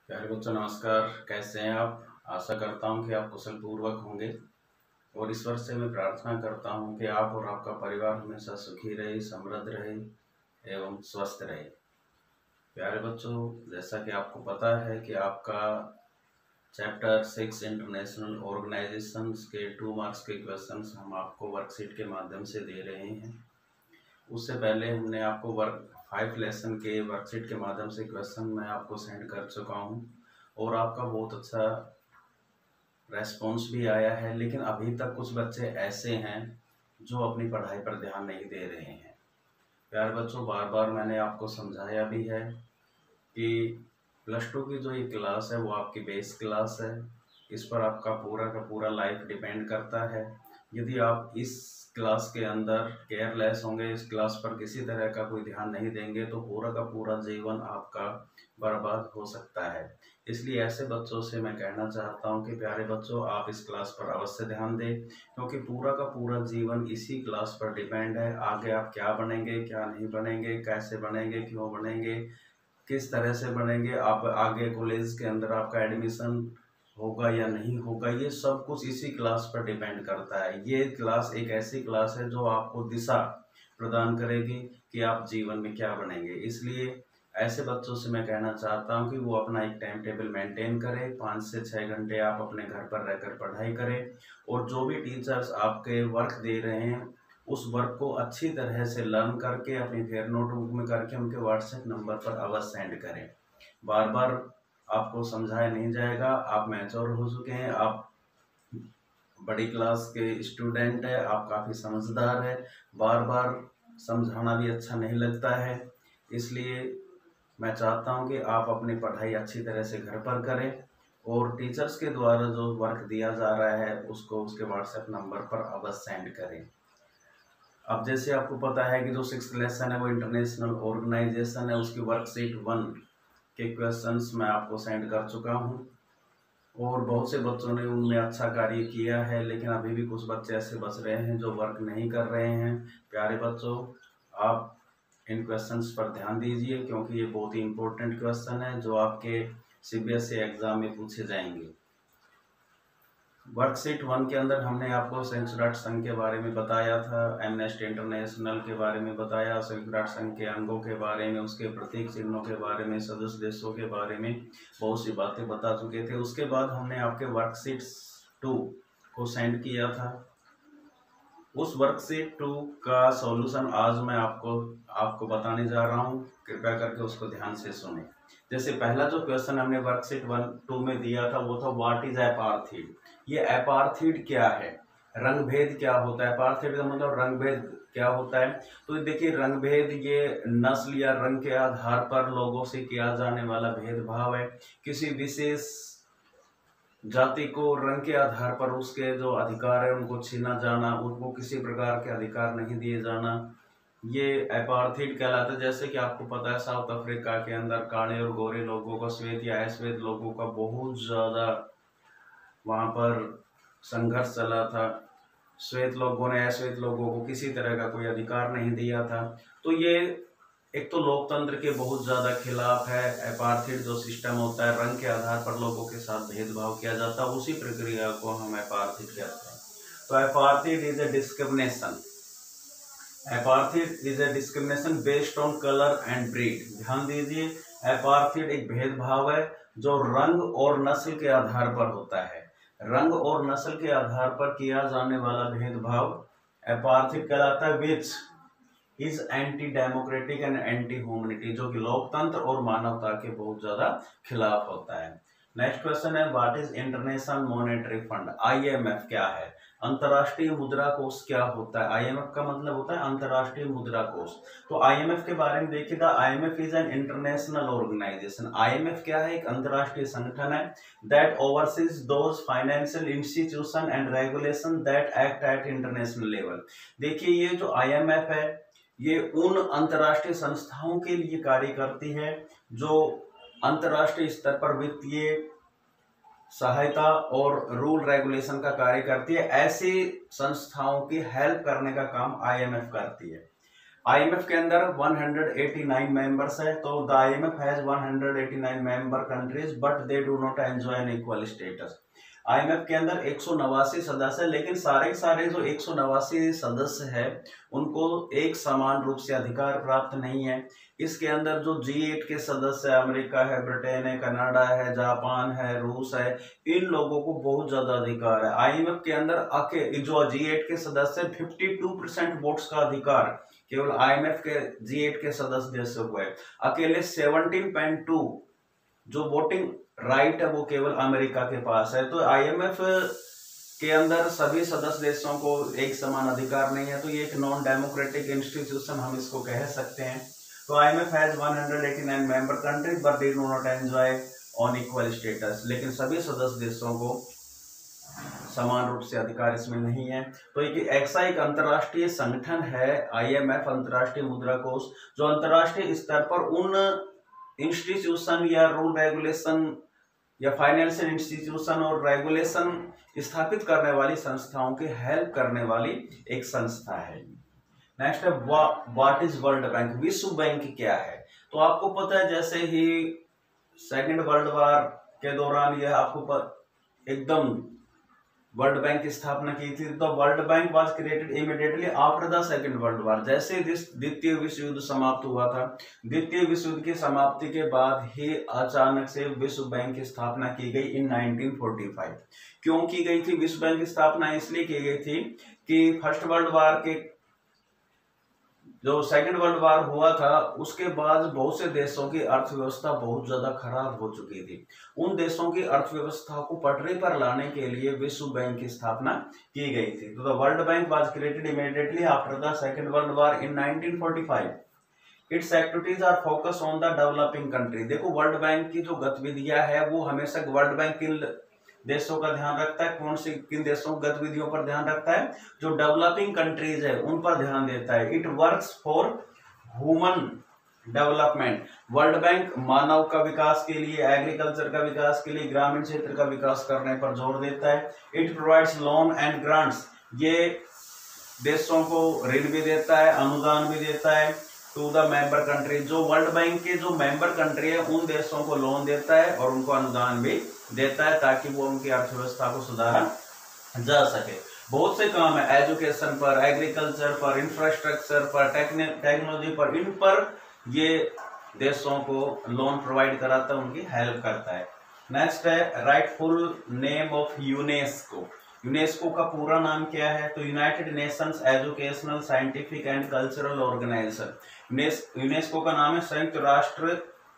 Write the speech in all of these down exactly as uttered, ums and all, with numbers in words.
प्यारे बच्चों नमस्कार। कैसे हैं आप? आशा करता हूं कि आप कुशल पूर्वक होंगे और ईश्वर से मैं प्रार्थना करता हूं कि आप और आपका परिवार हमेशा सुखी रहे, समृद्ध रहे एवं स्वस्थ रहे। प्यारे बच्चों, जैसा कि आपको पता है कि आपका चैप्टर सिक्स इंटरनेशनल ऑर्गेनाइजेशंस के टू मार्क्स के क्वेश्चंस हम आपको वर्कशीट के माध्यम से दे रहे हैं। उससे पहले हमने आपको वर्क फाइव लेसन के वर्कशीट के माध्यम से क्वेश्चन मैं आपको सेंड कर चुका हूं और आपका बहुत अच्छा रेस्पॉन्स भी आया है, लेकिन अभी तक कुछ बच्चे ऐसे हैं जो अपनी पढ़ाई पर ध्यान नहीं दे रहे हैं। प्यारे बच्चों, बार बार मैंने आपको समझाया भी है कि प्लस टू की जो ये क्लास है वो आपकी बेस क्लास है। इस पर आपका पूरा का पूरा लाइफ डिपेंड करता है। यदि आप इस क्लास के अंदर केयरलेस होंगे, इस क्लास पर किसी तरह का कोई ध्यान नहीं देंगे, तो पूरा का पूरा जीवन आपका बर्बाद हो सकता है। इसलिए ऐसे बच्चों से मैं कहना चाहता हूं कि प्यारे बच्चों, आप इस क्लास पर अवश्य ध्यान दें, क्योंकि पूरा का पूरा जीवन इसी क्लास पर डिपेंड है। आगे आप क्या बनेंगे, क्या नहीं बनेंगे, कैसे बनेंगे, क्यों बनेंगे, किस तरह से बनेंगे, आप आगे कॉलेज के अंदर आपका एडमिशन होगा या नहीं होगा, ये सब कुछ इसी क्लास पर डिपेंड करता है। ये क्लास एक ऐसी क्लास है जो आपको दिशा प्रदान करेगी कि आप जीवन में क्या बनेंगे। इसलिए ऐसे बच्चों से मैं कहना चाहता हूं कि वो अपना एक टाइम टेबल मेंटेन करें, पाँच से छः घंटे आप अपने घर पर रहकर पढ़ाई करें और जो भी टीचर्स आपके वर्क दे रहे हैं उस वर्क को अच्छी तरह से लर्न करके अपनी फेयर नोटबुक में करके उनके व्हाट्सएप नंबर पर अवश्य सेंड करें। बार बार आपको समझाया नहीं जाएगा, आप मैच्योर हो चुके हैं, आप बड़ी क्लास के स्टूडेंट है, आप काफ़ी समझदार है। बार बार समझाना भी अच्छा नहीं लगता है, इसलिए मैं चाहता हूं कि आप अपनी पढ़ाई अच्छी तरह से घर पर करें और टीचर्स के द्वारा जो वर्क दिया जा रहा है उसको उसके व्हाट्सएप नंबर पर अवश्य सेंड करें। अब जैसे आपको पता है कि जो सिक्स लेसन है वो इंटरनेशनल ऑर्गेनाइजेशन है, उसकी वर्कशीट वन के क्वेश्चंस मैं आपको सेंड कर चुका हूं और बहुत से बच्चों ने उनमें अच्छा कार्य किया है, लेकिन अभी भी कुछ बच्चे ऐसे बच रहे हैं जो वर्क नहीं कर रहे हैं। प्यारे बच्चों, आप इन क्वेश्चंस पर ध्यान दीजिए, क्योंकि ये बहुत ही इंपॉर्टेंट क्वेश्चन है जो आपके सीबीएसई एग्जाम में पूछे जाएंगे। वर्कशीट वन के अंदर हमने आपको संयुक्त राष्ट्र संघ के बारे में बताया था, एमनेस्टी इंटरनेशनल के बारे में बताया, संयुक्त राष्ट्र संघ के अंगों के बारे में, उसके प्रतीक चिन्हों के बारे में, सदस्य देशों के बारे में बहुत सी बातें बता चुके थे। उसके बाद हमने आपके वर्कशीट टू को सेंड किया था। उस वर्कशीट टू का सॉल्यूशन आज मैं आपको आपको बताने जा रहा हूं, कृपया करके उसको ध्यान से सुने। जैसे पहला जो क्वेश्चन हमने वर्कशीट वन टू में दिया था वो था व्हाट इज एपार्थीड। ये एपार्थीड क्या है, रंग भेद क्या होता है। एपार्थीड का मतलब रंग भेद क्या होता है। तो देखिए, रंग भेद ये नस्ल या रंग के आधार पर लोगों से किया जाने वाला भेदभाव है। किसी विशेष जाति को रंग के आधार पर उसके जो अधिकार है उनको छीना जाना, उनको किसी प्रकार के अधिकार नहीं दिए जाना, ये एपार्थीड कहलाता है। जैसे कि आपको पता है साउथ अफ्रीका के अंदर काले और गोरे लोगों का, श्वेत या अश्वेत लोगों का बहुत ज़्यादा वहाँ पर संघर्ष चला था। श्वेत लोगों ने अश्वेत लोगों को किसी तरह का कोई अधिकार नहीं दिया था। तो ये एक तो लोकतंत्र के बहुत ज़्यादा खिलाफ है। एपार्थीड जो सिस्टम होता है, रंग के आधार पर लोगों के साथ भेदभाव किया जाता है, उसी प्रक्रिया को हम एपार्थीड कहते हैं। तो apartheid is a discrimination apartheid is a discrimination based on colour and breed. ध्यान दीजिए, एपार्थीड एक भेदभाव है जो रंग और नस्ल के आधार पर होता है। रंग और नस्ल के आधार पर किया जाने वाला भेदभाव एपार्थीड कहलाता है, which is anti democratic and anti humanity, जो कि लोकतंत्र और मानवता के बहुत ज्यादा खिलाफ होता है। नेक्स्ट क्वेश्चन है what is international monetary fund. IMF क्या है, अंतर्राष्ट्रीय मुद्रा कोष क्या होता है। आईएमएफ का मतलब होता है अंतर्राष्ट्रीय मुद्रा कोष। तो आईएमएफ के बारे में देखिएगा, IMF is an international organisation. IMF क्या है, एक अंतर्राष्ट्रीय संगठन है that overseas those financial institution and regulation that act at international level. देखिए, ये जो आईएमएफ है ये उन अंतर्राष्ट्रीय संस्थाओं के लिए कार्य करती है जो अंतर्राष्ट्रीय स्तर पर वित्तीय सहायता और रूल रेगुलेशन का कार्य करती है। ऐसी संस्थाओं की हेल्प करने का काम आईएमएफ करती है। आईएमएफ के अंदर एक सौ नवासी मेंबर्स है, तो द आईएमएफ हैज एक सौ नवासी member countries but they do not enjoy an equal status. IMF के अंदर एक सौ नवासी सदस्य है, लेकिन सारे सारे जो एक सौ नवासी सदस्य है उनको एक समान रूप से अधिकार प्राप्त नहीं है। इसके अंदर जो जी एट के सदस्य है, अमेरिका है, ब्रिटेन है, कनाडा है, जापान है, रूस है, इन लोगों को बहुत ज्यादा अधिकार है। आईएमएफ के अंदर आके जो जी एट के सदस्य बावन परसेंट वोट्स का अधिकार केवल आईएमएफ के जी एट के सदस्य देशों को है। अकेले सत्रह पॉइंट दो जो वोटिंग राइट है वो केवल अमेरिका के पास है। तो आईएमएफ के अंदर सभी सदस्य देशों को एक समान अधिकार नहीं है, तो ये एक नॉन डेमोक्रेटिक इंस्टीट्यूशन हम इसको कह सकते हैं। तो आईएमएफ हैज एक सौ नवासी member countries but they do not enjoy on equal status, लेकिन सभी सदस्य देशों को समान रूप से अधिकार इसमें नहीं है। तो एक ऐसा एक अंतर्राष्ट्रीय संगठन है आईएमएफ, अंतर्राष्ट्रीय मुद्रा कोष, जो अंतर्राष्ट्रीय स्तर पर उन इंस्टीट्यूशन या रूल रेगुलेशन या फाइनेंशियल इंस्टीट्यूशन और रेगुलेशन स्थापित करने वाली संस्थाओं की हेल्प करने वाली एक संस्था है। नेक्स्ट है व्हाट इज वर्ल्ड बैंक। विश्व बैंक क्या है? तो आपको पता है जैसे ही सेकेंड वर्ल्ड वॉर के दौरान यह आपको एकदम वर्ल्ड बैंक की स्थापना की थी। तो world bank was created immediately after the second world war. जैसे द्वितीय विश्व युद्ध समाप्त हुआ था, द्वितीय विश्व युद्ध की समाप्ति के बाद ही अचानक से विश्व बैंक की स्थापना की गई इन नाइनटीन फोर्टी फाइव। क्यों की गई थी विश्व बैंक की स्थापना? इसलिए की गई थी कि फर्स्ट वर्ल्ड वॉर के जो सेकेंड वर्ल्ड वॉर हुआ था उसके बाद बहुत से देशों की अर्थव्यवस्था बहुत ज्यादा खराब हो चुकी थी। उन देशों की अर्थव्यवस्था को पटरी पर लाने के लिए विश्व बैंक की स्थापना की गई थी। तो the world bank was created immediately after the second world war in nineteen forty five. Its activities are focus on the developing country. देखो वर्ल्ड बैंक की जो गतिविधियां है वो हमेशा वर्ल्ड बैंक की देशों का ध्यान रखता है। कौन सी किन देशों की गतिविधियों पर ध्यान रखता है? जो डेवलपिंग कंट्रीज है उन पर ध्यान देता है। It works for human development. World bank मानव का विकास के लिए, एग्रीकल्चर का विकास के लिए, ग्रामीण क्षेत्र का विकास करने पर जोर देता है। It provides loan and grants. ये देशों को ऋण भी देता है, अनुदान भी देता है टू द मेंबर कंट्री। जो वर्ल्ड बैंक के जो मेंबर कंट्री है उन देशों को लोन देता है और उनको अनुदान भी देता है ताकि वो उनकी अर्थव्यवस्था को सुधारा जा सके। बहुत से काम है एजुकेशन पर, एग्रीकल्चर पर, इंफ्रास्ट्रक्चर पर, टेक्नोलॉजी पर, इन पर ये देशों को लोन प्रोवाइड कराता है, उनकी हेल्प करता है। नेक्स्ट है rightful name of UNESCO. UNESCO का पूरा नाम क्या है? तो United Nations educational, scientific and cultural organisation. UNESCO का नाम है संयुक्त राष्ट्र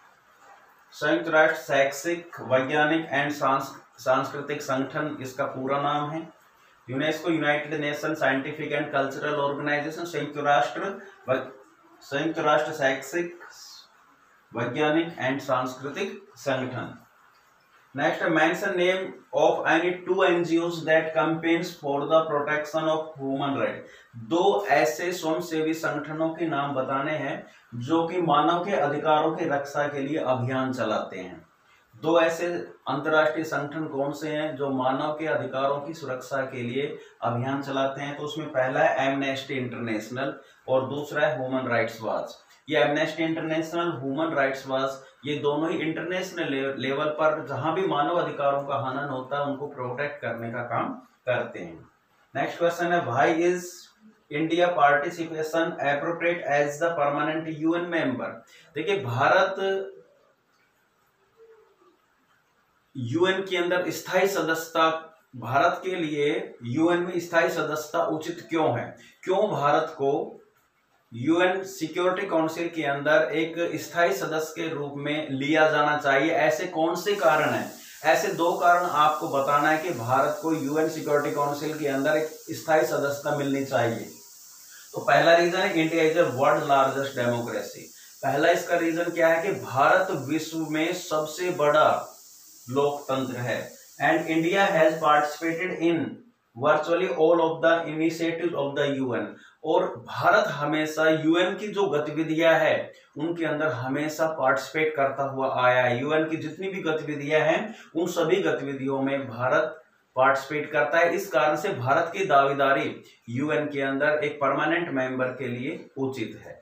संयुक्त राष्ट्र शैक्षिक, वैज्ञानिक एंड सांस्कृतिक संगठन इसका पूरा नाम है। UNESCO United Nation scientific and cultural organisation, संयुक्त राष्ट्र संयुक्त राष्ट्र शैक्षिक, वैज्ञानिक एंड सांस्कृतिक संगठन। Next mention name of any two NGOs that campaigns for the protection of human right. दो ऐसे स्वयंसेवी संगठनों के नाम बताने हैं जो कि मानव के अधिकारों की रक्षा के लिए अभियान चलाते हैं। दो ऐसे अंतर्राष्ट्रीय संगठन कौन से हैं जो मानव के अधिकारों की सुरक्षा के लिए अभियान चलाते हैं? तो उसमें पहला है एमनेस्टी इंटरनेशनल और दूसरा है ह्यूमन राइट्स वॉच। ये Amnesty International, human rights watch, ये दोनों ही इंटरनेशनल लेवल पर जहां भी मानव अधिकारों का हनन होता है उनको प्रोटेक्ट करने का काम करते हैं। नेक्स्ट क्वेश्चन है why is India participation appropriate as the permanent UN member. देखिए भारत यूएन के अंदर स्थायी सदस्यता, भारत के लिए यूएन में स्थायी सदस्यता उचित क्यों है? क्यों भारत को यूएन सिक्योरिटी काउंसिल के अंदर एक स्थायी सदस्य के रूप में लिया जाना चाहिए? ऐसे कौन से कारण हैं? ऐसे दो कारण आपको बताना है कि भारत को यूएन सिक्योरिटी काउंसिल के अंदर एक स्थायी सदस्यता मिलनी चाहिए। तो पहला रीजन है India is the world largest democracy. पहला इसका रीजन क्या है कि भारत विश्व में सबसे बड़ा लोकतंत्र है and India has participated in virtually all of the initiatives of the UN. और भारत हमेशा यूएन की जो गतिविधियां है उनके अंदर हमेशा पार्टिसिपेट करता हुआ आया है। यूएन की जितनी भी गतिविधियां हैं उन सभी गतिविधियों में भारत पार्टिसिपेट करता है। इस कारण से भारत की दावेदारी यूएन के अंदर एक परमानेंट मेंबर के लिए उचित है।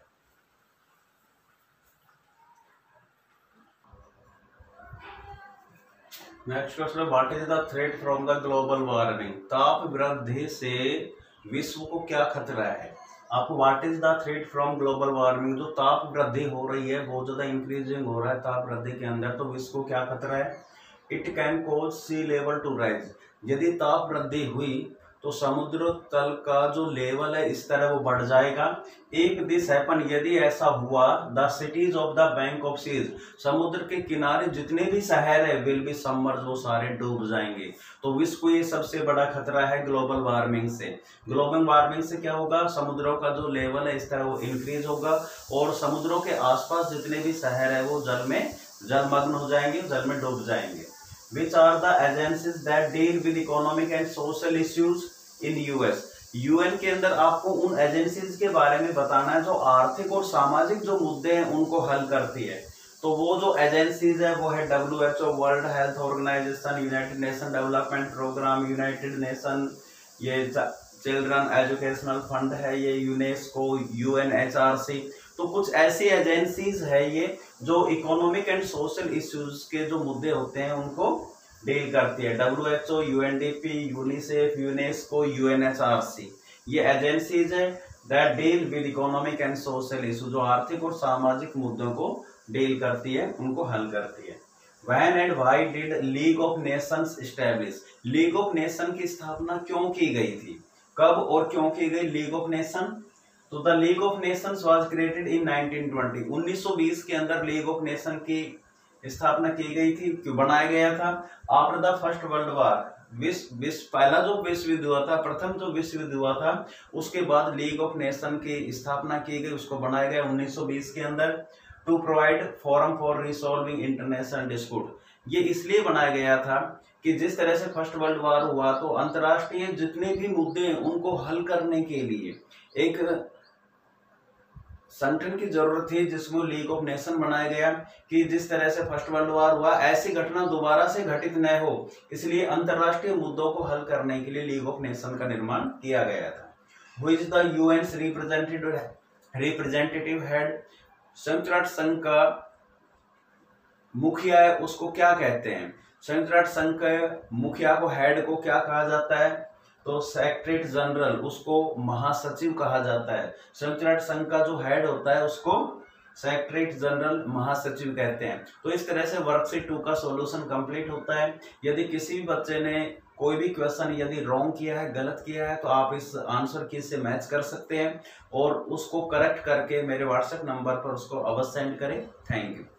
Next question, what is the threat from the global warming? ताप वृद्धि से विश्व को क्या खतरा है? आपको what is the threat from global warming, जो ताप वृद्धि हो रही है, बहुत ज्यादा इंक्रीजिंग हो रहा है ताप वृद्धि के अंदर, तो विश्व को क्या खतरा है? It can cause sea level to rise. यदि ताप वृद्धि हुई तो समुद्र तल का जो लेवल है इस तरह वो बढ़ जाएगा। एक दिस हैपन, यदि ऐसा हुआ, the cities of the bank of seas, समुद्र के किनारे जितने भी शहर है विल बी सबमर्ज, वो सारे डूब जाएंगे। तो विश्व को ये सबसे बड़ा खतरा है ग्लोबल वार्मिंग से। ग्लोबल वार्मिंग से क्या होगा? समुद्रों का जो लेवल है इस तरह वो इंक्रीज होगा और समुद्रों के आसपास जितने भी शहर है वो जल में जलमग्न हो जाएंगे, जल में डूब जाएंगे। Which are the agencies that deal with economic and social issues in U S? UN के अंदर आपको उन एजेंसीज के बारे में बताना है जो आर्थिक और सामाजिक जो मुद्दे हैं उनको हल करती है। तो वो जो एजेंसीज है वो है W H O, world health organisation, United Nation development programme, United Nation, ये चिल्ड्रन एजुकेशनल फंड है, ये UNESCO, U N H R C. तो कुछ ऐसी एजेंसीज है ये जो इकोनॉमिक एंड सोशल इश्यूज के जो मुद्दे होते हैं उनको डील करती है। W H O, U N D P, UNICEF, UNESCO, U N H R C, ये एजेंसीज है that deal with economic and social issue, जो आर्थिक और सामाजिक मुद्दों को डील करती है, उनको हल करती है। When and why did League of Nations establish? League of Nation की स्थापना क्यों की गई थी? कब और क्यों की गई लीग ऑफ नेशन? तो the League of Nations was created in nineteen twenty, उन्नीस सौ बीस के अंदर लीग ऑफ नेशन की स्थापना की गई थी। क्यों बनाया गया था? After the first world war, विश्व विश्व पहला जो विश्व युद्ध हुआ था, प्रथम जो विश्व युद्ध हुआ था, उसके बाद लीग ऑफ नेशन की स्थापना की गई, उसको बनाया गया उन्नीस सौ बीस के अंदर। To provide forum for resolving international dispute, ये इसलिए बनाया गया था कि जिस तरह से फर्स्ट वर्ल्ड वार हुआ तो अंतर्राष्ट्रीय जितने भी मुद्दे हैं उनको हल करने के लिए एक संगठन की जरूरत थी जिसको लीग ऑफ नेशन बनाया गया कि जिस तरह से फर्स्ट वर्ल्ड वार हुआ ऐसी घटना दोबारा से घटित न हो, इसलिए अंतर्राष्ट्रीय मुद्दों को हल करने के लिए लीग ऑफ नेशन का निर्माण किया गया था। Who is the UN's representative representative head? संयुक्त राष्ट्र संघ का मुखिया है उसको क्या कहते हैं? संयुक्त राष्ट्र संघ के मुखिया को, हेड को क्या कहा जाता है? तो सेक्रेटरी जनरल, उसको महासचिव कहा जाता है। संयुक्त राष्ट्र संघ का जो हेड होता है उसको सेक्रेटरी जनरल, महासचिव कहते हैं। तो इस तरह से वर्कशीट टू का सॉल्यूशन कंप्लीट होता है। यदि किसी भी बच्चे ने कोई भी क्वेश्चन यदि रॉन्ग किया है, गलत किया है, तो आप इस आंसर की से मैच कर सकते हैं और उसको करेक्ट करके मेरे व्हाट्सएप नंबर पर उसको अवश्य सेंड करें। Thank you.